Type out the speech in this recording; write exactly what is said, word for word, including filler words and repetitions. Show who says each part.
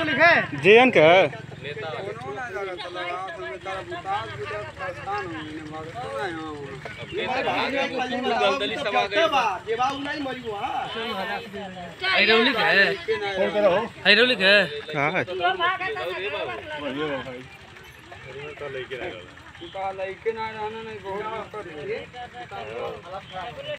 Speaker 1: JN के
Speaker 2: hydraulic है hydraulic है
Speaker 1: हां
Speaker 3: लेके ना रहना नहीं बहुत